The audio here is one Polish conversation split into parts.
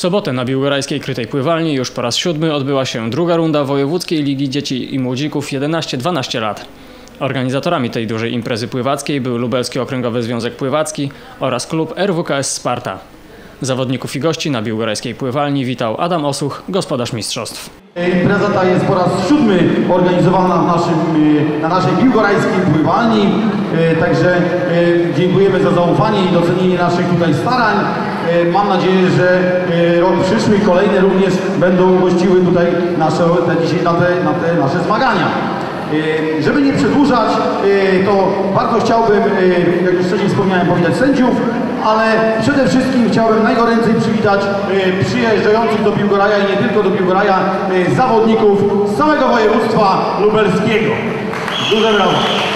sobotę na Biłgorajskiej Krytej Pływalni już po raz 7 odbyła się druga runda Wojewódzkiej Ligi Dzieci i Młodzików 11-12 lat. Organizatorami tej dużej imprezy pływackiej był Lubelski Okręgowy Związek Pływacki oraz klub RWKS Sparta. Zawodników i gości na Biłgorajskiej Pływalni witał Adam Osuch, gospodarz mistrzostw. Impreza ta jest po raz 7 organizowana na naszej biłgorajskiej pływalni. Także dziękujemy za zaufanie i docenienie naszych tutaj starań. Mam nadzieję, że rok przyszły i kolejne również będą gościły tutaj te nasze zmagania. Żeby nie przedłużać, to bardzo chciałbym, jak już wcześniej wspomniałem, powitać sędziów, ale przede wszystkim chciałbym najgoręcej przywitać przyjeżdżających do Biłgoraja i nie tylko do Biłgoraja zawodników z całego województwa lubelskiego. Duże brawo!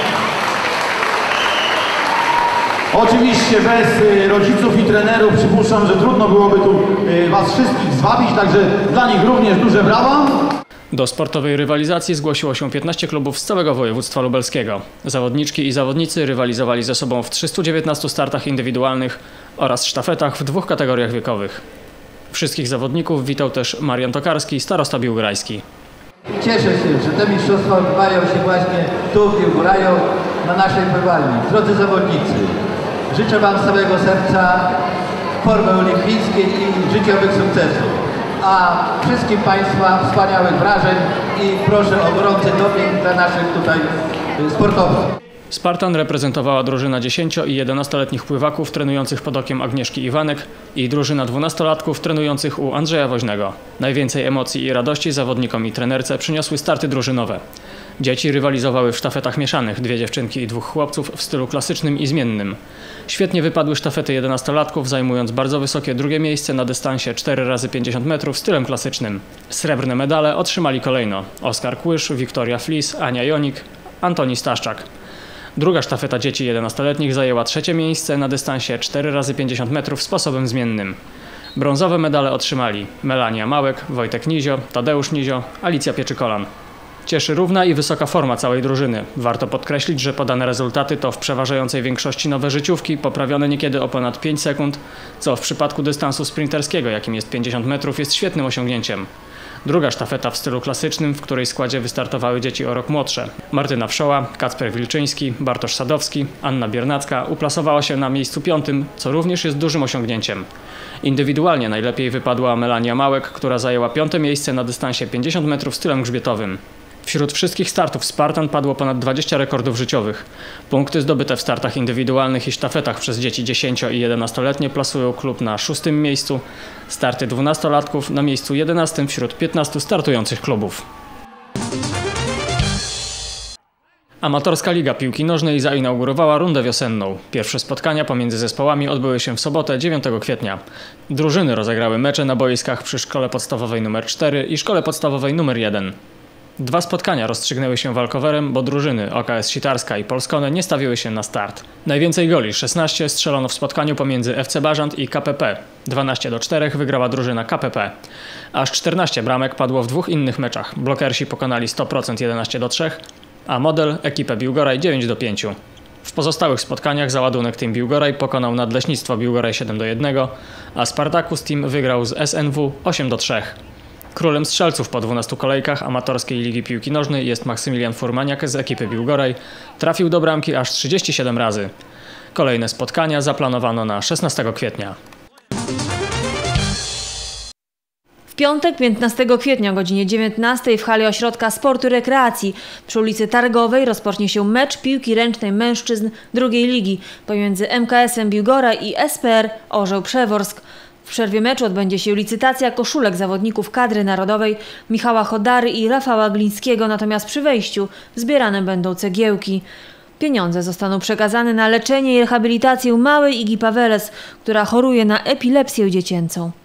Oczywiście bez rodziców i trenerów przypuszczam, że trudno byłoby tu Was wszystkich zwabić, także dla nich również duże brawa. Do sportowej rywalizacji zgłosiło się 15 klubów z całego województwa lubelskiego. Zawodniczki i zawodnicy rywalizowali ze sobą w 319 startach indywidualnych oraz sztafetach w 2 kategoriach wiekowych. Wszystkich zawodników witał też Marian Tokarski, starosta biłgorajski. Cieszę się, że te mistrzostwa odbywają się właśnie tu w Biłgoraju, na naszej pływalni. Drodzy zawodnicy, życzę Wam z całego serca formy olimpijskiej i życiowych sukcesów. A wszystkim Państwa wspaniałych wrażeń i proszę o gorący doping dla naszych tutaj sportowców. Spartan reprezentowała drużyna 10- i 11-letnich pływaków trenujących pod okiem Agnieszki Iwanek i drużyna 12-latków trenujących u Andrzeja Woźnego. Najwięcej emocji i radości zawodnikom i trenerce przyniosły starty drużynowe. Dzieci rywalizowały w sztafetach mieszanych, 2 dziewczynki i 2 chłopców w stylu klasycznym i zmiennym. Świetnie wypadły sztafety 11-latków, zajmując bardzo wysokie drugie miejsce na dystansie 4x50 metrów stylem klasycznym. Srebrne medale otrzymali kolejno Oskar Kłysz, Wiktoria Flis, Ania Jonik, Antoni Staszczak. Druga sztafeta dzieci 11-letnich zajęła 3. miejsce na dystansie 4x50 metrów sposobem zmiennym. Brązowe medale otrzymali Melania Małek, Wojtek Nizio, Tadeusz Nizio, Alicja Pieczykolan. Cieszy równa i wysoka forma całej drużyny. Warto podkreślić, że podane rezultaty to w przeważającej większości nowe życiówki, poprawione niekiedy o ponad 5 sekund, co w przypadku dystansu sprinterskiego, jakim jest 50 metrów, jest świetnym osiągnięciem. Druga sztafeta w stylu klasycznym, w której składzie wystartowały dzieci o rok młodsze. Martyna Wszoła, Kacper Wilczyński, Bartosz Sadowski, Anna Biernacka uplasowała się na miejscu 5, co również jest dużym osiągnięciem. Indywidualnie najlepiej wypadła Melania Małek, która zajęła 5. miejsce na dystansie 50 metrów stylem grzbietowym. Wśród wszystkich startów Spartan padło ponad 20 rekordów życiowych. Punkty zdobyte w startach indywidualnych i sztafetach przez dzieci 10- i 11-letnie plasują klub na 6. miejscu, starty 12-latków na miejscu 11 wśród 15 startujących klubów. Amatorska Liga Piłki Nożnej zainaugurowała rundę wiosenną. Pierwsze spotkania pomiędzy zespołami odbyły się w sobotę 9 kwietnia. Drużyny rozegrały mecze na boiskach przy Szkole Podstawowej nr 4 i Szkole Podstawowej nr 1. 2 spotkania rozstrzygnęły się walkowerem, bo drużyny OKS Sitarska i Polskone nie stawiły się na start. Najwięcej goli, 16, strzelono w spotkaniu pomiędzy FC Bażant i KPP. 12-4 wygrała drużyna KPP. Aż 14 bramek padło w 2 innych meczach. Blokersi pokonali 100% 11-3, a Model ekipę Biłgoraj 9-5. W pozostałych spotkaniach załadunek Team Biłgoraj pokonał Nadleśnictwo Biłgoraj 7-1, a Spartacus Team wygrał z SNW 8-3. Królem strzelców po 12 kolejkach amatorskiej Ligi Piłki Nożnej jest Maksymilian Furmaniak z ekipy Biłgoraj. Trafił do bramki aż 37 razy. Kolejne spotkania zaplanowano na 16 kwietnia. W piątek 15 kwietnia o godzinie 19 w hali Ośrodka Sportu i Rekreacji przy ulicy Targowej rozpocznie się mecz piłki ręcznej mężczyzn drugiej ligi pomiędzy MKS-em Biłgoraj i SPR Orzeł Przeworsk. W przerwie meczu odbędzie się licytacja koszulek zawodników kadry narodowej Michała Chodary i Rafała Glińskiego, natomiast przy wejściu zbierane będą cegiełki. Pieniądze zostaną przekazane na leczenie i rehabilitację małej Igi Paweles, która choruje na epilepsję dziecięcą.